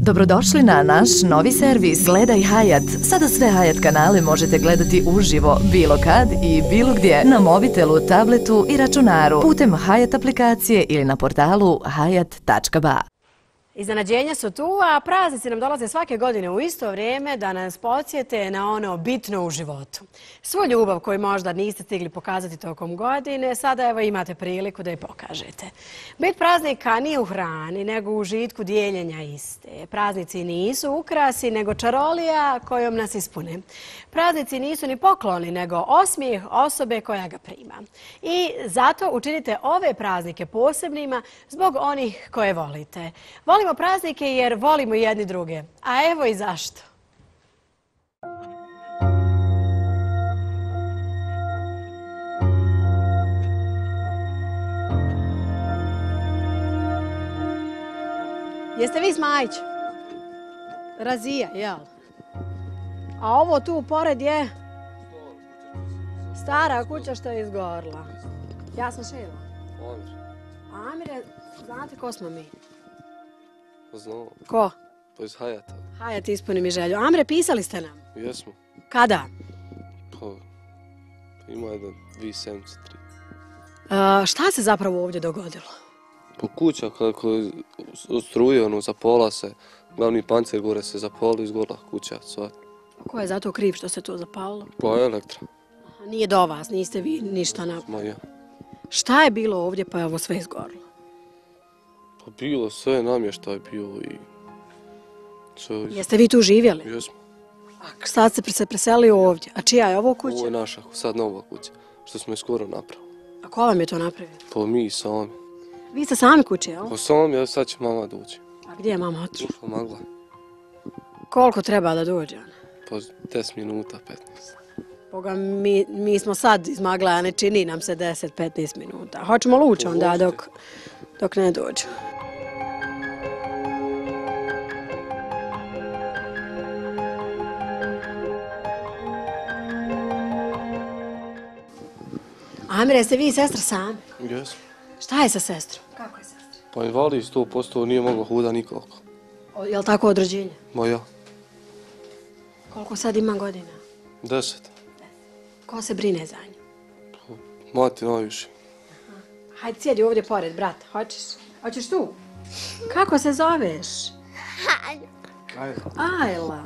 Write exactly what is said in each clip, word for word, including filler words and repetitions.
Dobrodošli na naš novi servis Gledaj Hayat. Sada sve Hayat kanale možete gledati uživo, bilo kad i bilo gdje, na mobitelu, tabletu i računaru, putem Hayat aplikacije ili na portalu hayat tačka ba. Iznenađenja su tu, a praznici nam dolaze svake godine u isto vrijeme da nas podsjete na ono bitno u životu. Svu ljubav koju možda niste stigli pokazati tokom godine, sada evo imate priliku da je pokažete. Bit praznika nije u hrani, nego u užitku dijeljenja iste. Praznici nisu ukrasi, nego čarolija kojom nas ispune. Praznici nisu ni pokloni, nego osmijeh osobe koja ga prima. I zato učinite ove praznike posebnima zbog onih koje volite. Volimo praznike jer volimo jedni druge. A evo i zašto. Jeste vi Zmajić? Razija, jel? A ovo tu pored je? Stara kuća što je izgorila. Ja sam Šela. Amir. Amire, znate ko smo mi? Znam. Ko? Pa iz Hayata. Hayat, ispuni mi želju. Amre, pisali ste nam? Jesmo. Kada? Pa, ima jedan, dvije sedmice, tri. A, šta se zapravo ovdje dogodilo? Pa kuća kako je struje, ono, zapola se, glavni pancer gore se zapali, izgorila kuća, sva. Ko je zato kriv što se to zapalilo? Pa elektra. Nije do vas, niste vi ništa na... Ma ja. Šta je bilo ovdje pa je ovo sve izgorilo? Pa bilo sve, namještaj bilo i... Sve... Jeste vi tu živjeli? Jesmo. A sad ste se preselili ovdje. A čija je ovo kuća? Ovo je naša, sad nova kuća, što smo je skoro napravili. A ko vam je to napravio? Pa mi sami. Vi ste sami kuće, jel? Pa sami, a sad će mama doći. A gdje je mama otišla? Ušla magla. Koliko treba da dođe? Pa deset minuta, petnaest. Boga, mi, mi smo sad iz magla, a ne čini nam se deset do petnaest minuta. Hoćemo luče onda dok, dok ne dođu. Amire, jeste vi i sestra sami? Jesmo. Šta je sa sestrom? Kako je sestra? Pa invalid sto posto nije mogla huda nikako. O, je li tako od rođenja? Ma ja. Koliko sad ima godina? Deset. Ko se brine za nju? Pa, mati najviše. Hajde, sjedi ovdje pored, brat. Hoćeš? Hoćeš tu? Kako se zoveš? Ajla. Ajla.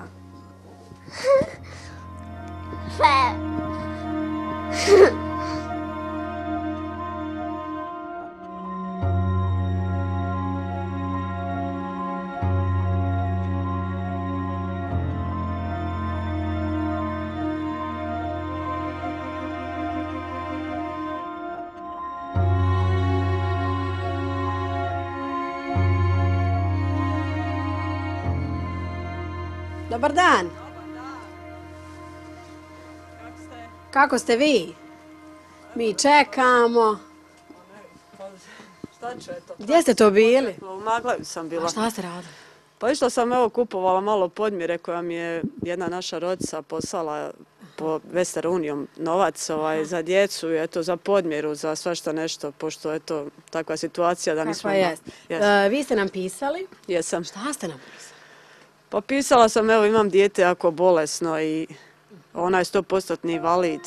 Dobar dan. Kako ste? Kako ste vi? Mi čekamo. Šta ću eto? Gdje ste to bili? U Maglavi sam bila. A šta ste radili? Pa išla sam, evo, kupovala malo podmire koja mi je jedna naša rodica poslala po Western Unijom novac ovaj, za djecu i eto za podmiru, za svašta nešto, pošto je to takva situacija da nismo... Kakva jest? Jesam. E, vi ste nam pisali. Jesam. Šta ste nam pisali? Pa pisala sam, evo, imam dijete jako bolesno i ona je sto posto invalid.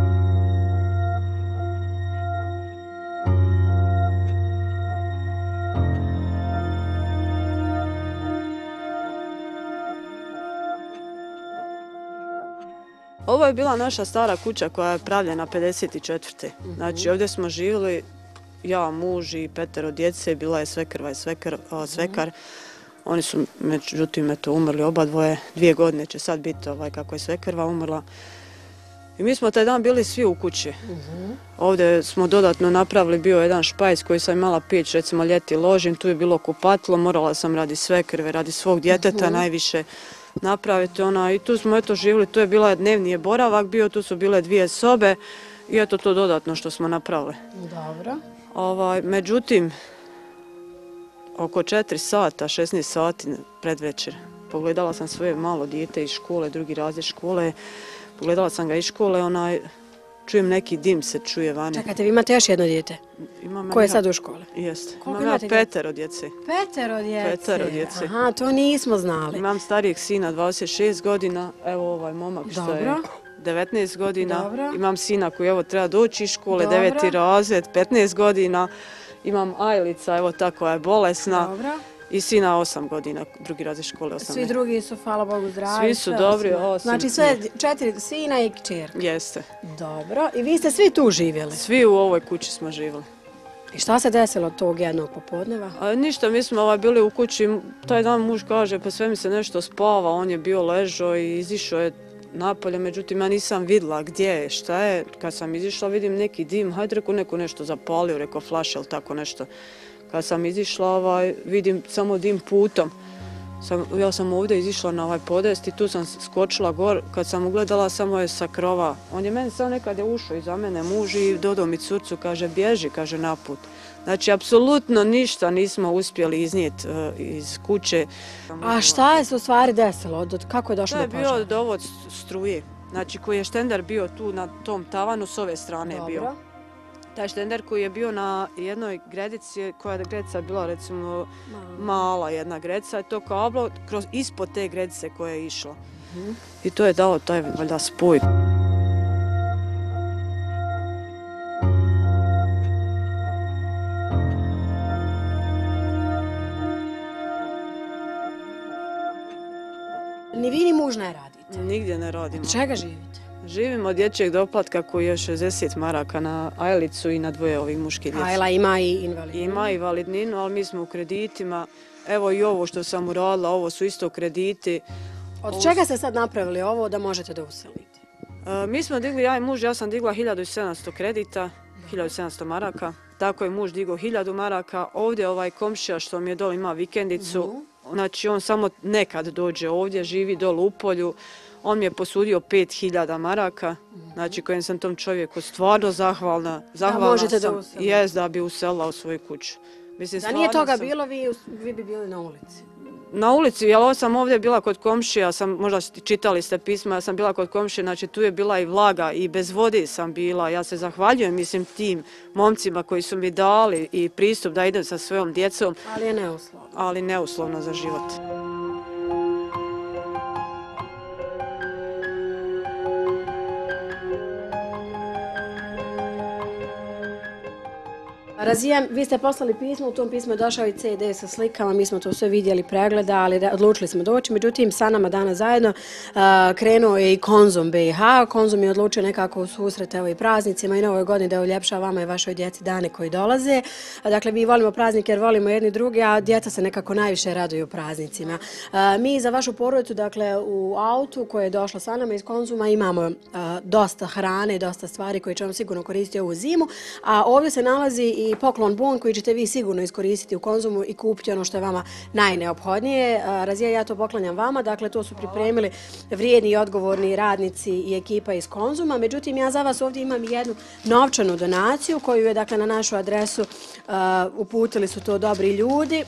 Ovo je bila naša stara kuća koja je pravljena pedeset četvrte. Znači ovdje smo živjeli, ja, muž i petero djece, bila je svekrva i svekar, o, svekar. Oni su međutim eto, umrli oba dvoje, dvije godine će sad biti ovaj, kako je svekrva umrla. I mi smo taj dan bili svi u kući. Ovdje smo dodatno napravili, bio jedan špajs koji sam imala pić, recimo ljeti ložim, tu je bilo kupatilo, morala sam radi svekrve, radi svog djeteta najviše napraviti ona i tu smo eto živjeli, tu je bila dnevni je boravak bio, tu su bile dvije sobe i eto to dodatno što smo napravili. Dobro. Ovaj, međutim, oko četiri sata, šesnaest sati predvečer, pogledala sam svoje malo dijete iz škole, drugi razred škole, pogledala sam ga iz škole, onaj, čujem neki dim se čuje vani. Čekajte, vi imate još jedno dijete? Imam Koje je ja- sad u školi? Jeste. Koliko Imam ja imate petero djece. Petero djece. Petero djece. Aha, to nismo znali. Imam starijeg sina dvadeset šest godina, evo ovaj momak što je Dobro. devetnaest godina. Dobro. Imam sina koji evo treba doći iz škole, Dobro. deveti razred, petnaest godina. Imam Ajlica, evo ta koja je bolesna. Dobro. I sina osam godina, drugi razred škole osam. Svi drugi su, hvala Bogu, zdravi. Svi su sve dobri, osim- osim- Znači sve četiri sina i kćerka. Jeste. Dobro. I vi ste svi tu živjeli? Svi u ovoj kući smo živjeli. I šta se desilo tog jednog popodneva? A ništa, mi smo ovaj, bili u kući, taj dan muž kaže pa sve mi se nešto spava, on je bio ležao i izišao je napolje, međutim ja nisam vidjela gdje je, šta je. Kad sam izišla vidim neki dim, hajde rekao neko nešto zapalio, rekao flaš ili tako nešto. Kad sam izišla ovaj, vidim samo dim putom. Sam, ja sam ovdje izišla na ovaj podest i tu sam skočila gor, kad sam ugledala samo je sa krova. On je meni samo nekad je ušao iza mene muž i dodao mi curcu, kaže bježi, kaže naput. Znači, apsolutno ništa nismo uspjeli iznijeti uh, iz kuće. A šta je se u stvari desilo? Od, kako je došlo To je do požara? bio dovod struje, znači koji je štender bio tu na tom tavanu, s ove strane je bio. Dobro. Taj štender koji je bio na jednoj gredici, koja je gredica bila recimo mala jedna gredica, je to kablo kroz, ispod te gredice koja je išla. I to je dao taj valjda spoj. Ni vi ni muž ne radite. Nigdje ne radimo. Od čega živite? Živimo od dječjeg doplatka koji je šezdeset maraka na Ajlicu i na dvoje ovih muških djece. Ajla ima i invalidninu. Ima i validninu, ali mi smo u kreditima. Evo i ovo što sam uradila, ovo su isto krediti. Od čega ste sad napravili ovo da možete da uselite? E, mi smo digli, ja i muž, ja sam digla hiljadu sedamsto kredita, hiljadu sedamsto maraka. Tako je muž digao hiljadu maraka. Ovdje ovaj komšija što mi je dole ima vikendicu, znači on samo nekad dođe ovdje, živi dole u polju. On mi je posudio pet hiljada maraka, znači kojem sam tom čovjeku stvarno zahvalna. Zahvalna možete da sam, uselite. jest da bi uselila u svoju kuću. Mislim, Da nije stvarno toga sam- bilo, vi, vi bi bili na ulici. Na ulici, jel ovo sam ovdje bila kod komšija, sam, možda čitali ste pisma, ja sam bila kod komšije, znači tu je bila i vlaga i bez vode sam bila. Ja se zahvaljujem, mislim, tim momcima koji su mi dali i pristup da idem sa svojom djecom, Ali je neuslovno. ali neuslovno za život. Razija, vi ste poslali pismo, u tom pismu je došao i ce de sa slikama, mi smo to sve vidjeli, pregledali, da- odlučili smo doći, međutim sa nama danas zajedno a, krenuo je i Konzum be i ha, Konzum je odlučio nekako u susret evo i praznicima i novoj godini da uljepša vama i vašoj djeci dane koji dolaze. A, dakle, mi volimo praznike jer volimo jedni drugi, a djeca se nekako najviše raduju praznicima. A, mi za vašu porodicu, dakle, u autu koje je došlo sa nama iz Konzuma imamo a, dosta hrane, dosta stvari koje će vam sigurno koristiti ovu zimu, a ovdje se nalazi i poklon bon koji ćete vi sigurno iskoristiti u Konzumu i kupiti ono što je vama najneophodnije. A, Razija, ja to poklanjam vama, dakle to su pripremili vrijedni i odgovorni radnici i ekipa iz Konzuma. Međutim, ja za vas ovdje imam jednu novčanu donaciju koju je dakle na našu adresu a, uputili su to dobri ljudi.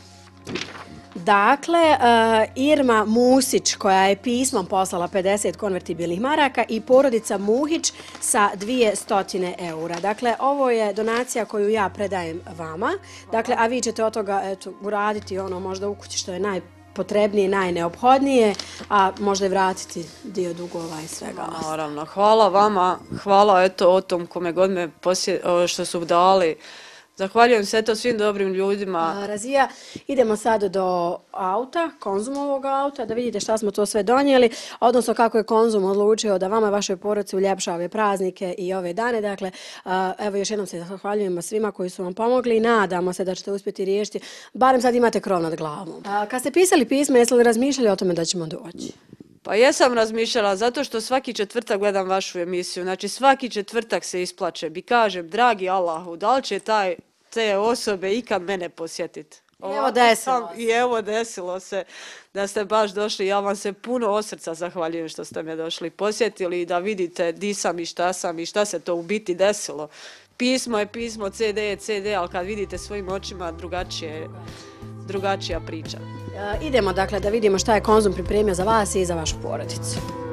Dakle, uh, Irma Musić koja je pismom poslala pedeset konvertibilnih maraka i porodica Muhić sa dvjesto eura. Dakle, ovo je donacija koju ja predajem vama. Dakle, a vi ćete od toga eto, uraditi ono možda u kući što je najpotrebnije, najneophodnije, a možda i vratiti dio dugova i svega ostalog. Naravno, hvala vama, hvala eto o tom kome god me posje, o, što su dali. Zahvaljujem se eto svim dobrim ljudima. A, Razija, idemo sad do auta, Konzumovog auta, da vidite šta smo to sve donijeli, odnosno kako je Konzum odlučio da vama i vašoj porodici uljepša ove praznike i ove dane. Dakle, a, evo još jednom se zahvaljujemo svima koji su vam pomogli i nadamo se da ćete uspjeti riješiti, barem sad imate krov nad glavom. A, kad ste pisali pisma, jeste li razmišljali o tome da ćemo doći? Pa jesam razmišljala, zato što svaki četvrtak gledam vašu emisiju, znači svaki četvrtak se isplače. Bi kažem, dragi Allahu, da li će taj, te osobe ikad mene posjetiti? Evo desilo se. I evo desilo se da ste baš došli, ja vam se puno od srca zahvaljujem što ste me došli posjetili i da vidite di sam i šta sam i šta se to u biti desilo. Pismo je pismo, ce de je ce de, ali kad vidite svojim očima drugačije, drugačija priča. A, idemo dakle da vidimo šta je Konzum pripremio za vas i za vašu porodicu.